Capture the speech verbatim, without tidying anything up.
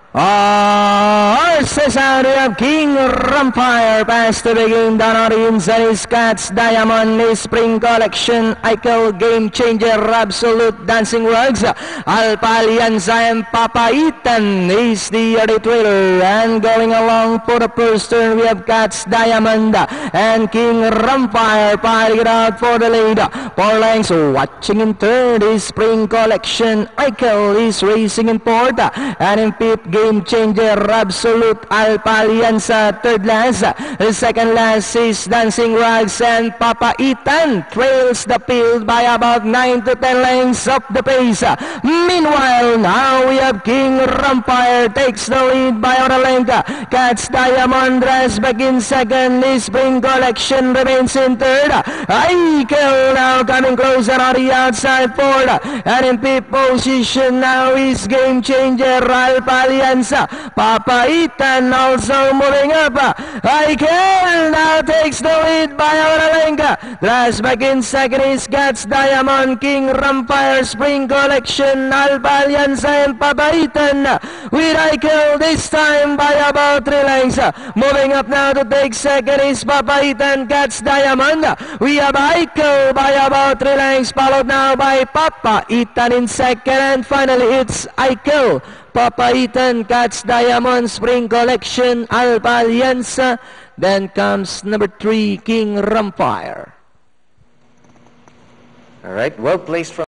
Oh, Cesar, we have King Rampire pass to begin down on the inside is Cats Diamond, the Spring Collection, Eichel Game Changer, Absolute Dancing Rugs, Alpha Alianza and Papa Ethan is the other trailer, and going along for the first turn we have Cats Diamond and King Rampire piling it out for the lead. Four lengths watching in third is Spring Collection, Eichel is racing in fourth, and in fifth Game Changer, Absolute, Alpha Alianza, third last. The second last is Dancing Rugs, and Papa Ethan trails the field by about nine to ten lengths of the pace. Meanwhile, now we have King Rampire takes the lead by a length. Cats Diamond drives back in second. The Spring Collection remains in third. Eichel now coming closer on the outside fourth. And in fifth position now is Game Changer, Alpha Alianza. Papa Ethan also moving up. Eichel now takes the lead by Auralenka. Drives back in second is Cats Diamond, King Rampire, Spring Collection, Alpha Alianza, and Papa Ethan. With Eichel this time by about three lengths. Moving up now to take second is Papa Ethan, Cats Diamond. We have Eichel by about three lengths, followed now by Papa Ethan in second, and finally it's Eichel, Papa Ethan, Cats Diamond, Spring Collection, Alpha Alianza. Then comes number three, King Rampire. All right, well placed from